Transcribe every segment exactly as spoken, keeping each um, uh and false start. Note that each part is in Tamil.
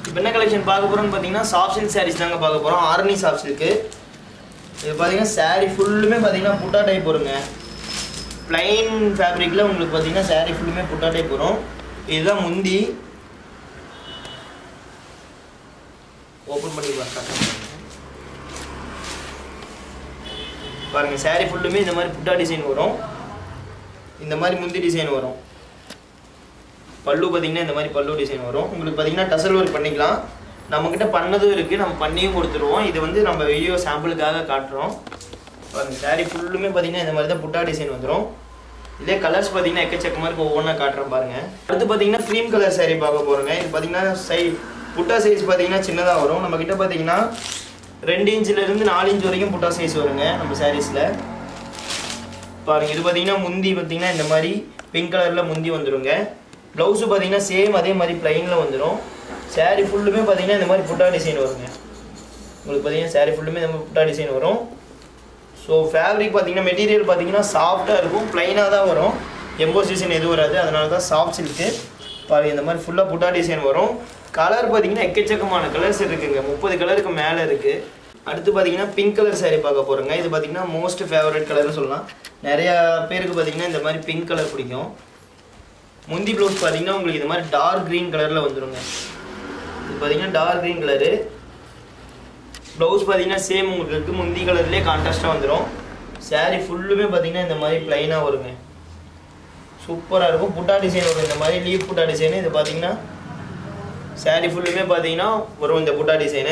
இப்போ என்ன கலெக்ஷன் பார்க்க போகிறோம்னு பார்த்தீங்கன்னா சாஃப்ட் சில்க் சாரீஸ் தாங்க பார்க்க போகிறோம். Arani soft silk. இது பார்த்தீங்கன்னா சாரீ ஃபுல்லுமே பார்த்தீங்கன்னா புட்டா டைப் வருங்க. பிளைன் ஃபேப்ரிக்கில் உங்களுக்கு பார்த்தீங்கன்னா சாரீ ஃபுல்லுமே புட்டா டைப் வரும். இதுதான் முந்தி. ஓப்பன் பண்ணி பார்க்க பாருங்கள். சாரீ ஃபுல்லுமே இந்த மாதிரி புட்டா டிசைன் வரும். இந்த மாதிரி முந்தி டிசைன் வரும். பல்லு பார்த்தீங்கன்னா இந்த மாதிரி பல்லு டிசைன் வரும். உங்களுக்கு பார்த்தீங்கன்னா டசல் ஒர்க் பண்ணிக்கலாம். நம்மக்கிட்ட பண்ணதும் இருக்குது, நம்ம பண்ணியும் கொடுத்துருவோம். இது வந்து நம்ம வீடியோ சாம்பிளுக்காக காட்டுறோம். பாருங்கள் சாரீ ஃபுல்லுமே பார்த்தீங்கன்னா இந்த மாதிரி தான் புட்டா டிசைன் வந்துடும். இதே கலர்ஸ் பார்த்தீங்கன்னா எக்கச்சக்கமாக இருக்குது. ஒவ்வொன்றா காட்டுறோம் பாருங்கள். அடுத்து பார்த்தீங்கன்னா க்ரீம் கலர் சாரீ பார்க்க போகிறோங்க. இது பார்த்தீங்கன்னா சை புட்டா சைஸ் பார்த்தீங்கன்னா சின்னதாக வரும். நம்மக்கிட்ட பார்த்தீங்கன்னா ரெண்டு இன்ச்சிலேருந்து நாலு இன்ச் வரைக்கும் புட்டா சைஸ் வருங்க நம்ம சாரீஸில். பாருங்கள் இது பார்த்தீங்கன்னா முந்தி பார்த்தீங்கன்னா இந்த மாதிரி பிங்க் கலரில் முந்தி வந்துடுங்க. ப்ளவுஸு பார்த்தீங்கன்னா சேம் அதே மாதிரி ப்ளைனில் வந்துடும். சாரீ ஃபுல்லுமே பார்த்தீங்கன்னா இந்த மாதிரி புட்டா டிசைன் வருங்க. உங்களுக்கு பார்த்தீங்கன்னா சாரீ ஃபுல்லுமே இந்த மாதிரி புட்டா டிசைன் வரும். ஸோ ஃபேப்ரிக் பார்த்தீங்கன்னா மெட்டீரியல் பார்த்தீங்கன்னா சாஃப்டாக இருக்கும். ப்ளைனாக தான் வரும். எம்போசிஷன் எதுவும் வராது. அதனால தான் சாஃப்ட் சில்க்கு. பாருங்கள் இந்த மாதிரி ஃபுல்லாக புட்டா டிசைன் வரும். கலர் பார்த்தீங்கன்னா எக்கச்சக்கமான கலர்ஸ் இருக்குங்க. முப்பது கலருக்கு மேலே இருக்குது. அடுத்து பார்த்தீங்கன்னா பிங்க் கலர் சாரீ பார்க்க போகிறோங்க. இது பார்த்தீங்கன்னா மோஸ்ட் ஃபேவரட் கலர்னு சொல்லலாம். நிறையா பேருக்கு பார்த்தீங்கன்னா இந்த மாதிரி பிங்க் கலர் பிடிக்கும். முந்தி ப்ளவுஸ் பார்த்தீங்கன்னா உங்களுக்கு இந்த மாதிரி டார்க் க்ரீன் கலரில் வந்துடுங்க. இது பார்த்தீங்கன்னா டார்க் க்ரீன் கலரு. ப்ளவுஸ் பார்த்தீங்கன்னா சேம் உங்களுக்கு முந்தி கலர்லேயே கான்ட்ராஸ்ட்டாக வந்துடும். சாரீ ஃபுல்லுமே பார்த்தீங்கன்னா இந்த மாதிரி ப்ளைனாக வருங்க. சூப்பராக இருக்கும். புட்டா டிசைன் வரும். இந்த மாதிரி லீவ் புட்டா டிசைனு. இது பார்த்தீங்கன்னா சாரீ ஃபுல்லுமே பார்த்தீங்கன்னா வரும் இந்த புட்டா டிசைனு.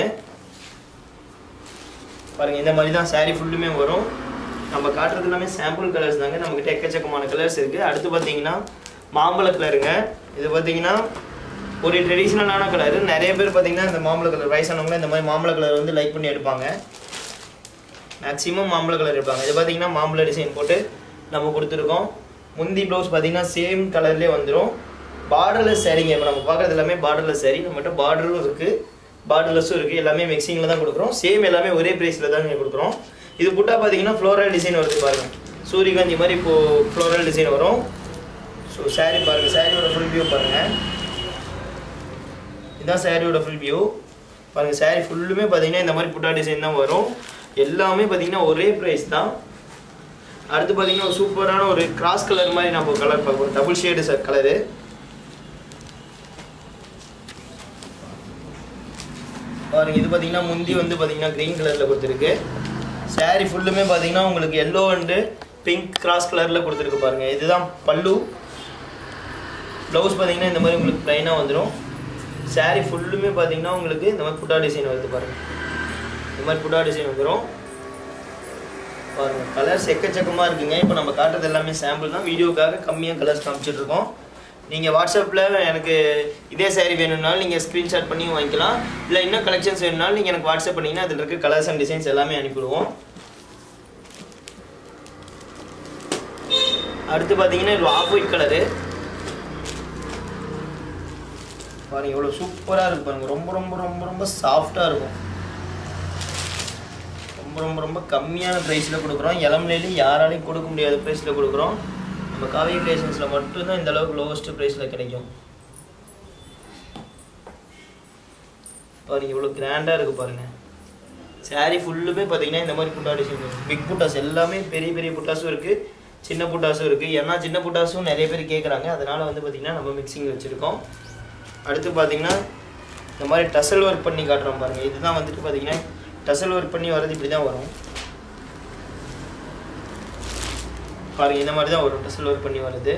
பாருங்கள் இந்த மாதிரி தான் சாரீ ஃபுல்லுமே வரும். நம்ம காட்டுறது எல்லாமே சாம்பிள் கலர்ஸ் தாங்க. நம்மக்கிட்ட எக்கச்சக்கமான கலர்ஸ் இருக்குது. அடுத்து பார்த்தீங்கன்னா மாம்பழ கலருங்க. இது பார்த்தீங்கன்னா ஒரு ட்ரெடிஷ்னலான கலரு. நிறைய பேர் பார்த்தீங்கன்னா இந்த மாம்பழ கலர் வயசானவங்களும் இந்த மாதிரி மாம்பழ கலர் வந்து லைக் பண்ணி எடுப்பாங்க. மேக்ஸிமம் மாம்பழ கலர் எடுப்பாங்க. இது பார்த்தீங்கன்னா மாம்பழ டிசைன் போட்டு நம்ம கொடுத்துருக்கோம். முந்தி ப்ளவுஸ் பார்த்தீங்கன்னா சேம் கலர்லேயே வந்துடும். பார்டர்லெஸ் சாரீங்க. இப்போ நம்ம பார்க்குறது எல்லாமே பார்டர்லெஸ் சாரீ. நம்மகிட்ட பார்டரும் இருக்குது, பார்டர்லெஸ்ஸும் இருக்குது. எல்லாமே மிக்சிங்கில் தான் கொடுக்குறோம். சேம் எல்லாமே ஒரே ப்ரைஸில் தான் நீங்கள் கொடுக்குறோம். இது புட்டா பார்த்தீங்கன்னா ஃப்ளோரல் டிசைன் வருது பாருங்கள். சூரியகாந்தி மாதிரி இப்போது ஃப்ளோரல் டிசைன் வரும். ஸோ சாரீ பாருங்கள். சாரியோட ஃபுல் வியூ பாருங்கள். இதுதான் சாரியோட ஃபுல் வியூ பாருங்கள். சாரீ ஃபுல்லுமே பார்த்தீங்கன்னா இந்த மாதிரி புட்டா டிசைன் தான் வரும். எல்லாமே பார்த்தீங்கன்னா ஒரே ப்ரைஸ் தான். அடுத்து பார்த்தீங்கன்னா ஒரு சூப்பரான ஒரு கிராஸ் கலர் மாதிரி நம்ம கலர் பார்ப்போம். Double shade sir colour. பாருங்கள் இது பார்த்தீங்கன்னா முந்தி வந்து பார்த்தீங்கன்னா க்ரீன் கலரில் கொடுத்துருக்கு. சாரீ ஃபுல்லுமே பார்த்தீங்கன்னா உங்களுக்கு எல்லோ அண்டு பிங்க் கிராஸ் கலரில் கொடுத்துருக்கு பாருங்கள். இதுதான் பல்லு. ப்ளவுஸ் பார்த்தீங்கன்னா இந்த மாதிரி உங்களுக்கு ப்ளைனாக வந்துடும். சாரீ ஃபுல்லுமே பார்த்தீங்கன்னா உங்களுக்கு இந்த மாதிரி புட்டா டிசைன் வருது பாருங்கள். இந்த மாதிரி புட்டா டிசைன் வந்துடும் பாருங்கள். கலர்ஸ் எக்கச்சக்கமாக இருக்குங்க. இப்போ நம்ம காட்டுறது எல்லாமே சாம்பிள் தான். வீடியோக்காக கம்மியாக கலர்ஸ் காமிச்சிட்ருக்கோம். நீங்கள் வாட்ஸ்அப்பில் எனக்கு இதே சாரீ வேணும்னாலும் நீங்கள் ஸ்க்ரீன்ஷாட் பண்ணி வாங்கிக்கலாம். இல்லை இன்னும் கலெக்ஷன்ஸ் வேணும்னாலும் நீங்கள் எனக்கு வாட்ஸ்அப் பண்ணிங்கன்னா அதில் இருக்க கலர்ஸ் அண்ட் டிசைன்ஸ் எல்லாமே அனுப்பிடுவோம். அடுத்து பார்த்தீங்கன்னா இது ஆஃப் ஒயிட் கலரு. பாருங்கள் எவ்வளோ சூப்பராக இருக்குது பாருங்கள். ரொம்ப ரொம்ப ரொம்ப ரொம்ப சாஃப்டாக இருக்கும். ரொம்ப ரொம்ப ரொம்ப கம்மியான ப்ரைஸில் கொடுக்குறோம். இளம்லேயும் யாராலையும் கொடுக்க முடியாத ப்ரைஸில் கொடுக்குறோம். நம்ம காவி கிரியேஷன்ஸில் மட்டும்தான் இந்த அளவுக்கு லோவஸ்ட் ப்ரைஸில் கிடைக்கும். பாருங்கள் இவ்வளோ கிராண்டாக இருக்குது பாருங்கள். சாரீ ஃபுல்லுமே பார்த்தீங்கன்னா இந்த மாதிரி புட்டா டிசைன் இருக்குது. பிக் புட்டாஸ் எல்லாமே பெரிய பெரிய புட்டாஸும் இருக்குது, சின்ன புட்டாஸும் இருக்குது. ஏன்னா சின்ன புட்டாஸும் நிறைய பேர் கேட்குறாங்க. அதனால் வந்து பார்த்திங்கன்னா நம்ம மிக்சிங் வச்சுருக்கோம். அடுத்து பார்த்தீங்கன்னா இந்த மாதிரி டசல் ஒர்க் பண்ணி காட்டுறோம் பாருங்கள். இதுதான் வந்துட்டு பார்த்தீங்கன்னா டசல் ஒர்க் பண்ணி வர்றது இப்படி தான் வரும் பாருங்கள். இந்த மாதிரி தான் வரும் டசல் ஒர்க் பண்ணி வருது.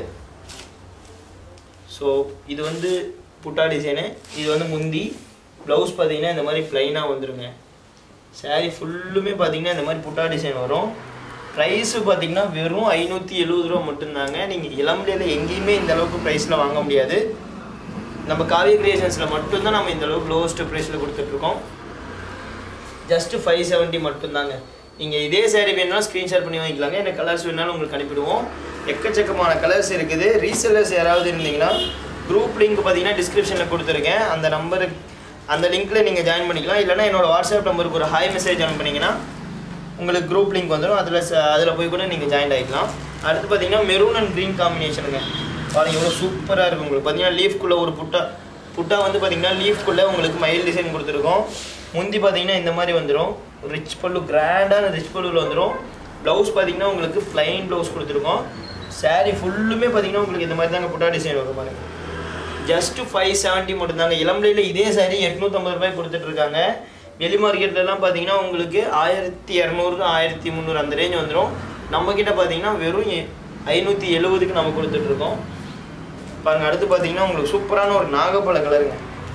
ஸோ இது வந்து புட்டா டிசைனு. இது வந்து முந்தி. ப்ளவுஸ் பார்த்தீங்கன்னா இந்த மாதிரி ப்ளைனாக வந்துடுங்க. சாரீ ஃபுல்லுமே பார்த்தீங்கன்னா இந்த மாதிரி புட்டா டிசைன் வரும். ப்ரைஸு பார்த்தீங்கன்னா வெறும் ஐநூற்றி எழுபது ரூபா மட்டும்தாங்க. நீங்கள் இளம்பிலையில் எங்கேயுமே இந்த அளவுக்கு ப்ரைஸில் வாங்க முடியாது. நம்ம காவி கிரியேஷன்ஸில் மட்டும்தான் நம்ம இந்த அளவுக்கு லோவஸ்ட் ப்ரைஸில் கொடுத்துட்ருக்கோம். ஜஸ்ட்டு ஃபைவ் செவன்ட்டி மட்டும்தாங்க. நீங்கள் இதே சாரீ வேணும்னா ஸ்க்ரீன்ஷாட் பண்ணி வாங்கிக்கலாங்க. எனக்கு கலர்ஸ் வேணாலும் உங்களுக்கு அனுப்பிடுவோம். எக்கச்சக்கமான கலர்ஸ் இருக்குது. ரீசெல்லர்ஸ் யாராவது இருந்தீங்கன்னா குரூப் லிங்க் பார்த்தீங்கன்னா டிஸ்கிரிப்ஷனில் கொடுத்துருக்கேன். அந்த நம்பருக்கு அந்த லிங்க்கில் நீங்கள் ஜாயின் பண்ணிக்கலாம். இல்லைனா என்னோடய வாட்ஸ்அப் நம்பருக்கு ஒரு ஹாய் மெசேஜ் அனுப்புனீங்கன்னா உங்களுக்கு குரூப் லிங்க் வந்துடும். அதில் அதில் போய் கூட நீங்கள் ஜாயின் ஆகிக்கலாம். அடுத்து பார்த்தீங்கன்னா மெரூன் அண்ட் க்ரீன் காம்பினேஷனுங்க. பாருங்கள் எவ்வளோ சூப்பராக இருக்கும். உங்களுக்கு பார்த்தீங்கன்னா லீஃப்குள்ளே ஒரு புட்டா புட்டா வந்து பார்த்தீங்கன்னா லீஃப்குள்ளே உங்களுக்கு மயில் டிசைன் கொடுத்துருக்கோம். முந்தி பார்த்தீங்கன்னா இந்த மாதிரி வந்துடும், ரிச் பல்லு, கிராண்டான ரிச் பல்லுவில் வந்துடும். ப்ளவுஸ் பார்த்தீங்கன்னா உங்களுக்கு ப்ளைன் ப்ளவுஸ் கொடுத்துருக்கோம். சாரீ ஃபுல்லுமே பார்த்தீங்கன்னா உங்களுக்கு இந்த மாதிரி தாங்க புட்டா டிசைன் வரும் பாருங்க. ஜஸ்ட்டு ஃபைவ் செவன்ட்டி மட்டும்தாங்க. இளம்பிள்ளையில் இதே சாரீ எட்நூற்றம்பது ரூபாய் கொடுத்துட்ருக்காங்க. வெளி மார்க்கெட்லலாம் பார்த்தீங்கன்னா உங்களுக்கு ஆயிரத்தி இரநூறு ஆயிரத்தி முந்நூறு அந்த ரேஞ்ச் வந்துடும். நம்மக்கிட்ட பார்த்தீங்கன்னா வெறும் ஐநூற்றி எழுபதுக்கு நம்ம கொடுத்துட்ருக்கோம் பாருங்கள். அடுத்து பார்த்தீங்கன்னா உங்களுக்கு சூப்பரான ஒரு நாகப்பழ கலருங்க.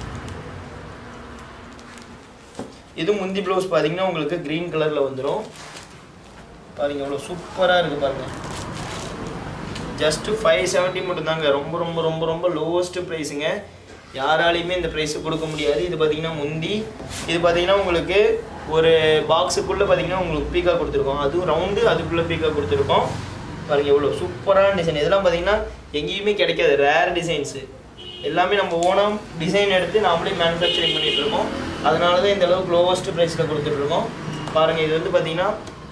இது முந்தி ப்ளவுஸ் பார்த்தீங்கன்னா உங்களுக்கு க்ரீன் கலரில் வந்துடும் பாருங்கள். எவ்வளோ சூப்பராக இருக்குது பாருங்கள். ஜஸ்ட்டு ஃபைவ் செவன்ட்டி மட்டும்தாங்க. ரொம்ப ரொம்ப ரொம்ப ரொம்ப லோவஸ்ட்டு ப்ரைஸுங்க. யாராலையுமே இந்த ப்ரைஸு கொடுக்க முடியாது. இது பார்த்தீங்கன்னா முந்தி, இது பார்த்தீங்கன்னா உங்களுக்கு ஒரு பாக்ஸுக்குள்ளே பார்த்தீங்கன்னா உங்களுக்கு பீக்கா கொடுத்துருக்கோம். அதுவும் ரவுண்டு, அதுக்குள்ளே பீக்கா கொடுத்துருக்கோம் பாருங்கள். எவ்வளோ சூப்பரான டிசைன். இதெல்லாம் பார்த்தீங்கன்னா எங்கேயுமே கிடைக்காது, ரேர் டிசைன்ஸு. எல்லாமே நம்ம ஓனம் டிசைன் எடுத்து நாமளே மேனுஃபேக்சரிங் பண்ணிகிட்ருக்கோம். அதனால தான் இந்த அளவுக்கு லோவஸ்ட்டு ப்ரைஸில் கொடுத்துட்ருக்கோம் பாருங்கள். இது வந்து பார்த்தீங்கன்னா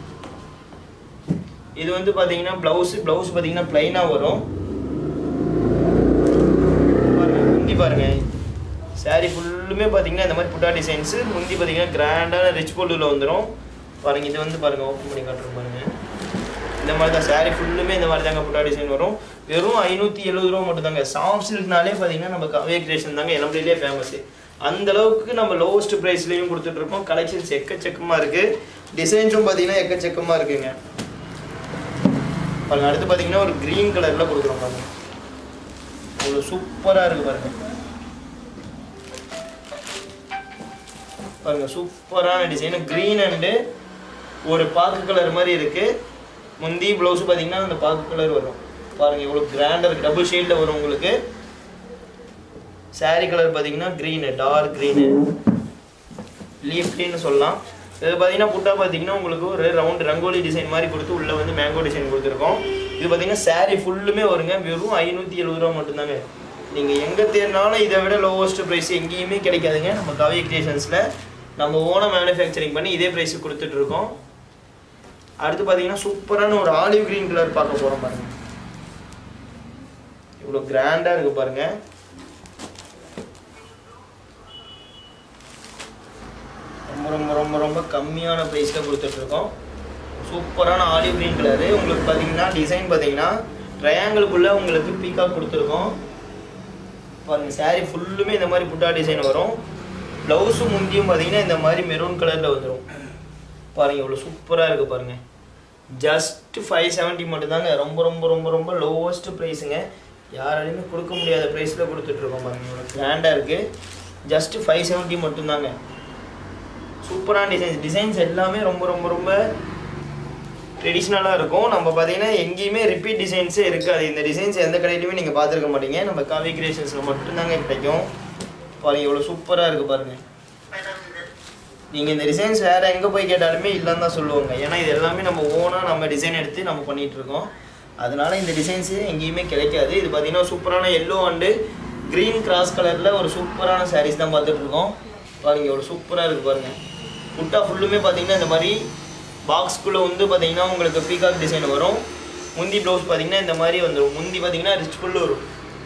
இது வந்து பார்த்தீங்கன்னா ப்ளவுஸு ப்ளவுஸ் பார்த்தீங்கன்னா ப்ளைனாக வரும் பாருங்கள். முந்தி பாருங்கள், சாரீ ஃபுல்லுமே பார்த்தீங்கன்னா இந்த மாதிரி புட்டா டிசைன்ஸு. முந்தி பார்த்தீங்கன்னா கிராண்டான ரிச் பல்லுவில் வந்துடும் பாருங்கள். இது வந்து பாருங்கள், ஓப்பன் பண்ணி காட்டுறோம் பாருங்கள். இந்த மாதிரி தான் சாரீ ஃபுல்லுமே இந்த மாதிரி தாங்க புட்டா டிசைன் வரும். வெறும் ஐநூற்றி எழுபது ரூபா மட்டும் தாங்க. சாஃப்ட் சில்க்னாலே பார்த்தீங்கன்னா நம்ம காவியா கிரியேஷன் தாங்க இளம்பிள்ளையிலே ஃபேமஸு. அந்தளவுக்கு நம்ம லோவஸ்ட் ப்ரைஸ்லேயும் கொடுத்துட்ருக்கோம். கலெக்ஷன்ஸ் எக்கச்சக்கமாக இருக்குது, டிசைன்ஸும் பார்த்தீங்கன்னா எக்கச்சக்கமாக இருக்குங்க பாருங்கள். அடுத்து பார்த்தீங்கன்னா ஒரு க்ரீன் கலரில் கொடுக்குறோம் பாருங்கள். அவ்வளோ சூப்பராக இருக்குது பாருங்கள். பாருங்கள் சூப்பரான டிசைன். க்ரீன் அண்டு ஒரு பாக்கு கலர் மாதிரி இருக்குது. முந்தி ப்ளவுஸு பார்த்தீங்கன்னா அந்த பாக்கு கலர் வரும் பாருங்கள். எவ்வளோ கிராண்டாக இருக்குது. டபுள் ஷேடில் வரும் உங்களுக்கு. சாரீ கலர் பார்த்தீங்கன்னா க்ரீனு, டார்க் க்ரீனு, லீஃப் க்ரீன்னு சொல்லலாம். இது பார்த்தீங்கன்னா புட்டா பார்த்தீங்கன்னா உங்களுக்கு ஒரு ரவுண்ட் ரங்கோலி டிசைன் மாதிரி கொடுத்து உள்ளே வந்து மேங்கோ டிசைன் கொடுத்துருக்கோம். இது பார்த்தீங்கன்னா சாரீ ஃபுல்லுமே வருங்க. வெறும் ஐநூற்றி எழுபது ரூபா மட்டும்தாங்க. நீங்கள் எங்கே தேடினாலும் இதை விட லோவஸ்ட் ப்ரைஸ் எங்கேயுமே கிடைக்காதுங்க. நம்ம காவியா கிரியேஷன்ஸில் நம்ம ஓனாக மேனுஃபேக்சரிங் பண்ணி இதே ப்ரைஸுக்கு கொடுத்துட்ருக்கோம். அடுத்து பார்த்தீங்கன்னா சூப்பரான ஒரு ஆலிவ் க்ரீன் கலர் பார்க்க போகிறோம் பாருங்கள். இவ்வளோ கிராண்டாக இருக்குது பாருங்கள். ரொம்ப ரொம்ப ரொம்ப ரொம்ப கம்மியான ப்ரைஸில் கொடுத்துட்ருக்கோம். சூப்பரான ஆலிவ் க்ரீன் கலரு. உங்களுக்கு பார்த்தீங்கன்னா டிசைன் பார்த்தீங்கன்னா ட்ரையாங்கிளுக்குள்ளே உங்களுக்கு பீக்காக் கொடுத்துருக்கோம் பாருங்கள். சாரீ ஃபுல்லுமே இந்த மாதிரி புட்டா டிசைன் வரும். ப்ளவுஸும் முந்தியும் பார்த்தீங்கன்னா இந்த மாதிரி மெரூன் கலரில் வந்துடும் பாருங்கள். இவ்வளோ சூப்பராக இருக்குது பாருங்கள். ஜஸ்ட்டு ஃபைவ் செவன்ட்டி மட்டும்தாங்க. ரொம்ப ரொம்ப ரொம்ப ரொம்ப லோவஸ்ட்டு ப்ரைஸுங்க. யாராலையுமே கொடுக்க முடியாத ப்ரைஸில் கொடுத்துட்ருக்கோம் பாருங்கள். இவ்வளோ கிராண்டாக இருக்குது. ஜஸ்ட்டு ஃபைவ் செவன்ட்டி மட்டும்தாங்க. சூப்பரான டிசைன்ஸ். டிசைன்ஸ் எல்லாமே ரொம்ப ரொம்ப ரொம்ப ட்ரெடிஷ்னலாக இருக்கும். நம்ம பார்த்தீங்கன்னா எங்கேயுமே ரிப்பீட் டிசைன்ஸே இருக்காது. இந்த டிசைன்ஸ் எந்த கடையிலையுமே நீங்கள் பார்த்துருக்க மாட்டீங்க. நம்ம காவியா கிரியேஷன்ஸில் மட்டும்தாங்க கிடைக்கும் பாருங்கள். இவ்வளோ சூப்பராக இருக்குது பாருங்கள். நீங்கள் இந்த டிசைன்ஸ் வேறு எங்கே போய் கேட்டாலுமே இல்லைன்னு தான் சொல்லுவாங்க. ஏன்னா இது எல்லாமே நம்ம ஓனாக நம்ம டிசைன் எடுத்து நம்ம பண்ணிகிட்ருக்கோம். அதனால் இந்த டிசைன்ஸு எங்கேயுமே கிடைக்காது. இது பார்த்திங்கன்னா சூப்பரான எல்லோ அண்டு க்ரீன் கிராஸ் கலரில் ஒரு சூப்பரான சாரீஸ் தான் பார்த்துட்ருக்கோம் பாருங்கள். எவ்வளோ சூப்பராக இருக்குது பாருங்கள். புட்டா ஃபுல்லுமே பார்த்திங்கன்னா இந்த மாதிரி பாக்ஸ்குள்ளே வந்து பார்த்திங்கன்னா உங்களுக்கு பீகாக் டிசைன் வரும். முந்தி ப்ளவுஸ் பார்த்திங்கன்னா இந்த மாதிரி வந்துடும். முந்தி பார்த்திங்கன்னா ரிச் ஃபுல்லு வரும்.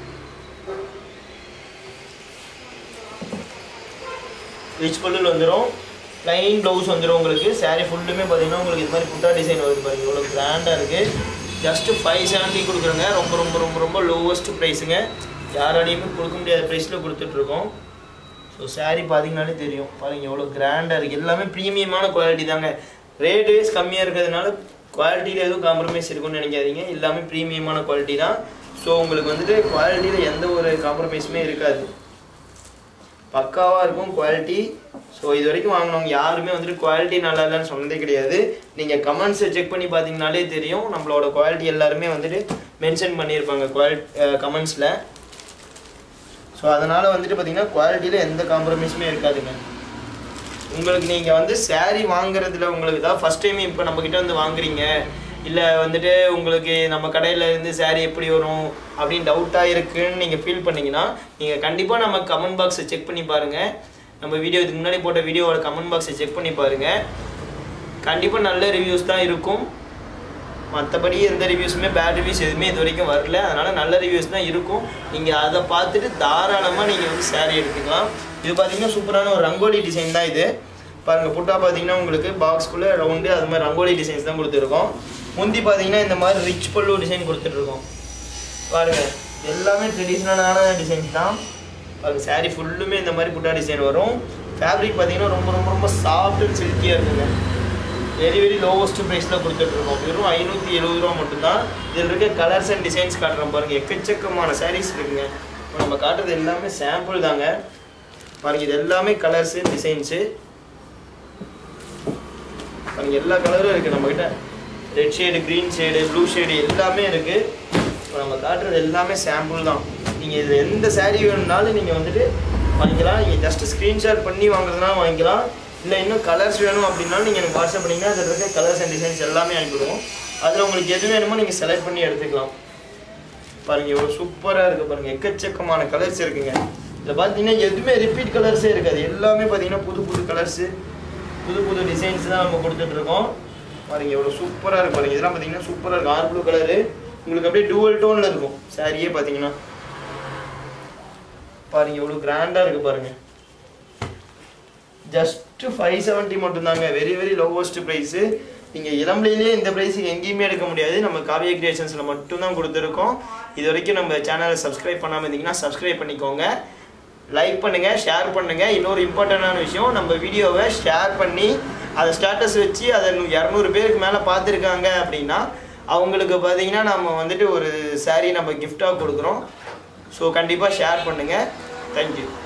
ரிச் ஃபுல்லில் வந்துடும். ப்ளைன் ப்ளவுஸ் வந்துடும் உங்களுக்கு. சாரீ ஃபுல்லுமே பார்த்தீங்கன்னா உங்களுக்கு இது மாதிரி புட்டா டிசைன் வருது பாருங்கள். இவ்வளோ கிராண்டாக இருக்குது. ஜஸ்ட்டு ஃபைவ் செவன்ட்டி கொடுக்குறோங்க. ரொம்ப ரொம்ப ரொம்ப ரொம்ப லோவஸ்ட்டு ப்ரைஸுங்க. யாராலையுமே கொடுக்க முடியாத ப்ரைஸில் கொடுத்துட்ருக்கோம். ஸோ சாரீ பார்த்தீங்கன்னாலே தெரியும் பாருங்கள் எவ்வளோ கிராண்டாக இருக்குது. எல்லாமே ப்ரீமியமான குவாலிட்டி தாங்க. ரேட் வைஸ் கம்மியாக இருக்கிறதுனால குவாலிட்டியில் எதுவும் காம்ப்ரமைஸ் இருக்குன்னு நினைக்காதீங்க. எல்லாமே ப்ரீமியமான குவாலிட்டி தான். ஸோ உங்களுக்கு வந்துட்டு குவாலிட்டியில் எந்த ஒரு காம்ப்ரமைஸுமே இருக்காது. பக்காவாக இருக்கும் குவாலிட்டி. ஸோ இது வரைக்கும் வாங்கினவங்க யாருமே வந்துட்டு குவாலிட்டி நல்லா இல்லைன்னு சொன்னதே கிடையாது. நீங்கள் கமெண்ட்ஸை செக் பண்ணி பார்த்தீங்கனாலே தெரியும். நம்மளோட குவாலிட்டி எல்லாருமே வந்துட்டு மென்ஷன் பண்ணியிருப்பாங்க குவாலிட்டி கமெண்ட்ஸில். ஸோ அதனால் வந்துட்டு பார்த்திங்கன்னா குவாலிட்டியில் எந்த காம்ப்ரமைஸுமே இருக்காதுங்க. உங்களுக்கு நீங்கள் வந்து சாரீ வாங்குறதுல உங்களுக்கு தான் ஃபஸ்ட் டைம் இப்போ நம்மக்கிட்ட வந்து வாங்குறீங்க, இல்லை வந்துட்டு உங்களுக்கு நம்ம கடையில் இருந்து சாரீ எப்படி வரும் அப்படின்னு டவுட்டாக இருக்குதுன்னு நீங்கள் ஃபீல் பண்ணிங்கன்னா நீங்கள் கண்டிப்பாக நம்ம கமெண்ட் பாக்ஸை செக் பண்ணி பாருங்கள். நம்ம வீடியோ இதுக்கு முன்னாடி போட்ட வீடியோவோட கமெண்ட் பாக்ஸை செக் பண்ணி பாருங்கள். கண்டிப்பாக நல்ல ரிவ்யூஸ் தான் இருக்கும். மற்றபடி எந்த ரிவ்யூஸுமே பேட் ரிவ்யூஸ் எதுவுமே இது வரைக்கும் வரல. அதனால் நல்ல ரிவ்யூஸ் தான் இருக்கும். நீங்கள் அதை பார்த்துட்டு தாராளமாக நீங்கள் வந்து saree எடுத்துக்கலாம். இது பார்த்தீங்கன்னா சூப்பரான ஒரு ரங்கோலி டிசைன் தான் இது. பாருங்கள் புட்டா பார்த்தீங்கன்னா உங்களுக்கு பாக்ஸ்குள்ளே ரவுண்டு அது மாதிரி ரங்கோலி டிசைன்ஸ் தான் கொடுத்துருக்கோம். முந்தி பார்த்தீங்கன்னா இந்த மாதிரி ரிச் பல்லு டிசைன் கொடுத்துட்ருக்கோம். பாருங்கள் எல்லாமே ட்ரெடிஷ்னலான டிசைன்ஸ் தான். பாருங்கள் saree ஃபுல்லுமே இந்த மாதிரி புட்டா டிசைன் வரும். ஃபேப்ரிக் பார்த்தீங்கன்னா ரொம்ப ரொம்ப ரொம்ப சாஃப்ட் அண்ட் சில்கியாக இருக்குங்க. வெரி வெரி லோவஸ்ட் ப்ரைஸில் கொடுத்துட்ருக்கோம். வெறும் ஐநூற்றி எழுபது ரூபா மட்டும்தான். இதில் இருக்க கலர்ஸ் அண்ட் டிசைன்ஸ் காட்டுறோம் பாருங்கள். எக்கச்சக்கமான சாரீஸ் இருக்குங்க. இப்போ நம்ம காட்டுறது எல்லாமே சாம்பிள் தாங்க. பாருங்கள் இது எல்லாமே கலர்ஸு டிசைன்ஸு. பாருங்கள் எல்லா கலரும் இருக்குது நம்மக்கிட்ட. Red shade, green shade, blue shade எல்லாமே இருக்குது. இப்போ நம்ம காட்டுறது எல்லாமே சாம்பிள் தான். நீங்கள் இதில் எந்த சாரீ வேணும்னாலும் நீங்கள் வந்துட்டு வாங்கிக்கலாம். நீங்கள் ஜஸ்ட்டு ஸ்க்ரீன்ஷாட் பண்ணி வாங்குறதுனாலும் வாங்கிக்கலாம். இல்லை இன்னும் கலர்ஸ் வேணும் அப்படின்னாலும் நீங்கள் எனக்கு வாட்ஸ்அப் பண்ணிங்கன்னா அதில் இருக்க கலர்ஸ் அண்ட் டிசைன்ஸ் எல்லாமே அனுப்பிடுவோம். அதில் உங்களுக்கு எது வேணுமோ நீங்கள் செலக்ட் பண்ணி எடுத்துக்கலாம். பாருங்கள் எவ்வளோ சூப்பராக இருக்குது பாருங்கள். எக்கச்சக்கமான கலர்ஸ் இருக்குங்க. இதில் பார்த்தீங்கன்னா எதுவுமே ரிப்பீட் கலர்ஸே இருக்காது. எல்லாமே பார்த்தீங்கன்னா புது புது கலர்ஸு, புது புது டிசைன்ஸ் தான் நம்ம கொடுத்துட்ருக்கோம். பாருங்கள் எவ்வளோ சூப்பராக இருக்குது பாருங்கள். இதெல்லாம் பார்த்தீங்கன்னா சூப்பராக இருக்கும். ஆர் ப்ளூ கலரு உங்களுக்கு அப்படியே டூவல் டோனில் இருக்கும் சாரியே பார்த்தீங்கன்னா. பாருங்கள் எவ்வளோ கிராண்டாக இருக்குது பாருங்கள். ஜஸ்ட்டு ஃபைவ் செவன்ட்டி மட்டும்தாங்க. Very very lowest price. நீங்கள் இளம்பிலேயே இந்த ப்ரைஸுக்கு எங்கேயுமே எடுக்க முடியாது. நம்ம காவியா கிரியேஷன்ஸில் மட்டும்தான் கொடுத்துருக்கோம். இது வரைக்கும் நம்ம சேனலை சப்ஸ்கிரைப் பண்ணாமல் இருந்தீங்கன்னா சப்ஸ்கிரைப் பண்ணிக்கோங்க. லைக் பண்ணுங்கள், ஷேர் பண்ணுங்கள். இன்னொரு இம்பார்ட்டண்டான விஷயம், நம்ம வீடியோவை ஷேர் பண்ணி அதை ஸ்டேட்டஸ் வச்சு அதை இரநூறு பேருக்கு மேலே பார்த்துருக்காங்க அப்படின்னா அவங்களுக்கு பார்த்தீங்கன்னா நம்ம வந்துட்டு ஒரு சாரீ நம்ம கிஃப்டாக கொடுக்குறோம். ஸோ கண்டிப்பாக ஷேர் பண்ணுங்கள். தேங்க்யூ.